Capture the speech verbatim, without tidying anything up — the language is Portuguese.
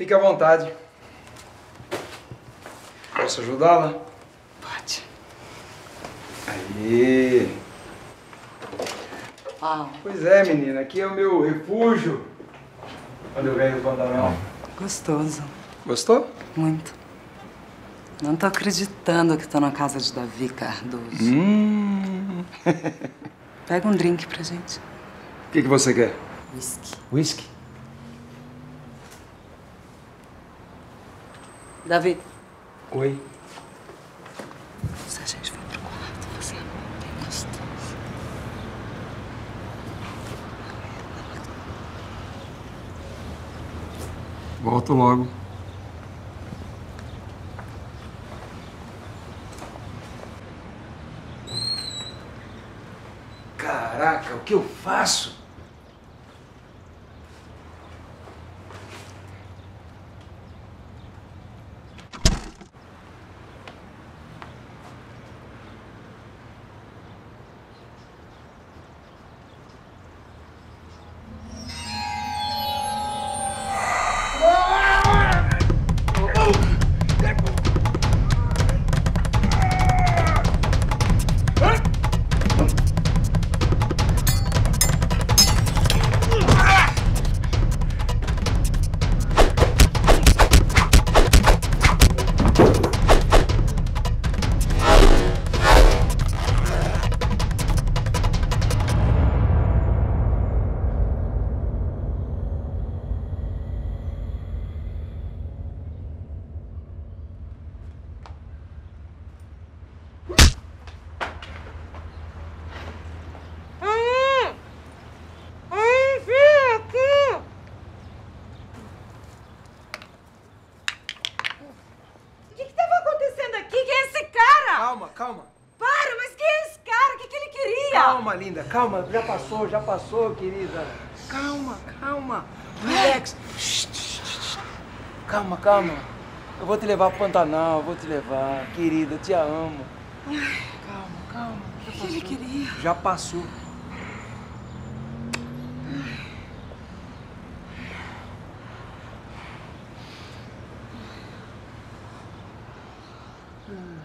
Fique à vontade. Posso ajudá-la? Pode. Aí. Uau. Pois é, menina. Aqui é o meu refúgio. Quando eu venho do Pantanal. Gostoso. Gostou? Muito. Não tô acreditando que tô na casa de Davi Cardoso. Hum. Pega um drink pra gente. O que, que você quer? Whisky. Whisky? Davi. Oi. Se a gente for pro quarto, você é bem gostoso. Volto logo. Caraca, o que eu faço? Calma, calma. Para, mas quem é esse cara? O que, que ele queria? Calma, linda, calma. Já passou, já passou, querida. Calma, calma. Relax. Calma, calma. Eu vou te levar pro Pantanal, eu vou te levar. Querida, eu te amo. Calma, calma. O que ele queria? Já passou. Hum.